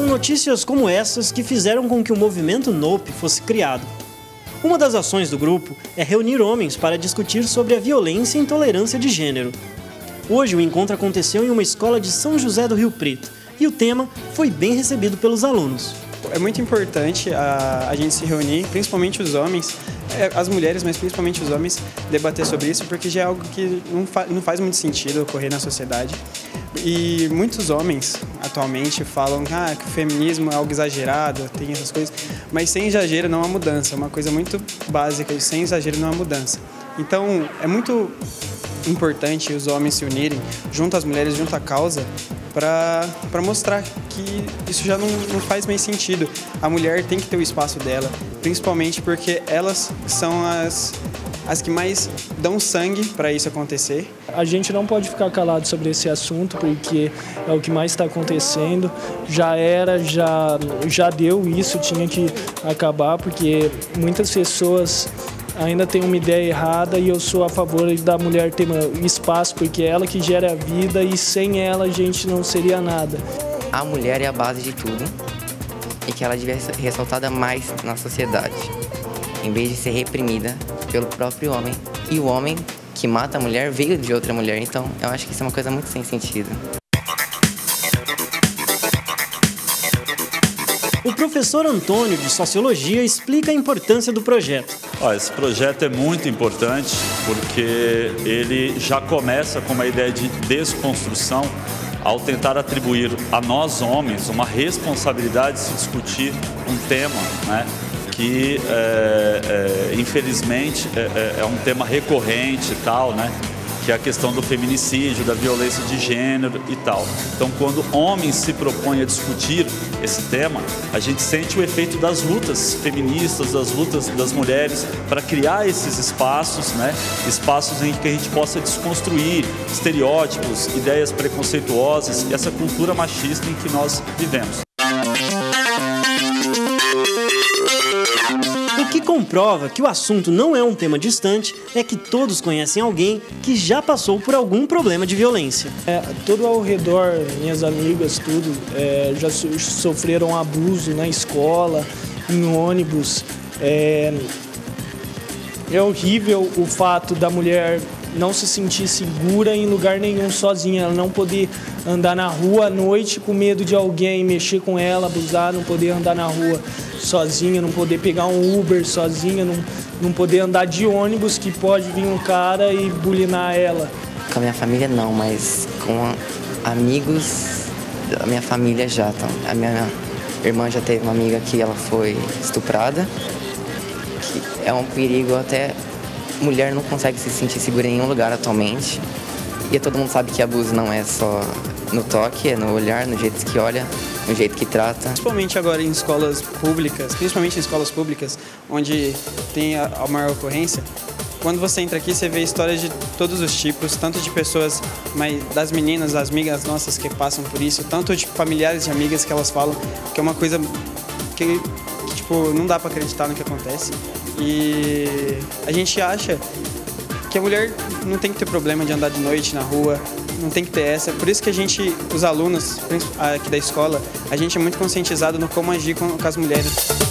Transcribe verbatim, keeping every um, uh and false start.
notícias como essas que fizeram com que o movimento Nope fosse criado. Uma das ações do grupo é reunir homens para discutir sobre a violência e intolerância de gênero. Hoje o encontro aconteceu em uma escola de São José do Rio Preto e o tema foi bem recebido pelos alunos. É muito importante a, a gente se reunir, principalmente os homens, as mulheres, mas principalmente os homens, debater sobre isso, porque já é algo que não, fa não faz muito sentido ocorrer na sociedade. E muitos homens, atualmente, falam ah, que o feminismo é algo exagerado, tem essas coisas, mas sem exagero não há mudança, é uma coisa muito básica, e sem exagero não há mudança. Então, é muito importante os homens se unirem, junto às mulheres, junto à causa, para mostrar que isso já não, não faz mais sentido. A mulher tem que ter o espaço dela, principalmente porque elas são as, as que mais dão sangue para isso acontecer. A gente não pode ficar calado sobre esse assunto, porque é o que mais está acontecendo. Já era, já, já deu isso, tinha que acabar, porque muitas pessoas ainda tem uma ideia errada e eu sou a favor da mulher ter espaço, porque é ela que gera a vida e sem ela a gente não seria nada. A mulher é a base de tudo e que ela devia ser ressaltada mais na sociedade, em vez de ser reprimida pelo próprio homem. E o homem que mata a mulher veio de outra mulher, então eu acho que isso é uma coisa muito sem sentido. O professor Antônio, de Sociologia, explica a importância do projeto. Ó, esse projeto é muito importante porque ele já começa com uma ideia de desconstrução ao tentar atribuir a nós homens uma responsabilidade de se discutir um tema, né, que é, é, infelizmente é, é um tema recorrente e tal, né? Que é a questão do feminicídio, da violência de gênero e tal. Então, quando homens se propõem a discutir esse tema, a gente sente o efeito das lutas feministas, das lutas das mulheres, para criar esses espaços, né? Espaços em que a gente possa desconstruir estereótipos, ideias preconceituosas e essa cultura machista em que nós vivemos. O que comprova que o assunto não é um tema distante é que todos conhecem alguém que já passou por algum problema de violência. É, todo ao redor, minhas amigas, tudo, é, já so sofreram abuso na escola, em ônibus. É, é horrível o fato da mulher não se sentir segura em lugar nenhum sozinha, ela não poder andar na rua à noite com medo de alguém mexer com ela, abusar, não poder andar na rua sozinha, não poder pegar um Uber sozinha, não, não poder andar de ônibus que pode vir um cara e bulinar ela. Com a minha família não, mas com amigos da minha família já. Então, a minha irmã já teve uma amiga que ela foi estuprada, que é um perigo até. Mulher não consegue se sentir segura em nenhum lugar atualmente. E todo mundo sabe que abuso não é só no toque, é no olhar, no jeito que olha, no jeito que trata. Principalmente agora em escolas públicas, principalmente em escolas públicas, onde tem a, a maior ocorrência, quando você entra aqui, você vê histórias de todos os tipos, tanto de pessoas, mas das meninas, das amigas nossas que passam por isso, tanto de familiares e amigas que elas falam, que é uma coisa que, que tipo, não dá para acreditar no que acontece. E a gente acha que a mulher não tem que ter problema de andar de noite na rua, não tem que ter essa. Por isso que a gente, os alunos aqui da escola, a gente é muito conscientizado no como agir com, com as mulheres.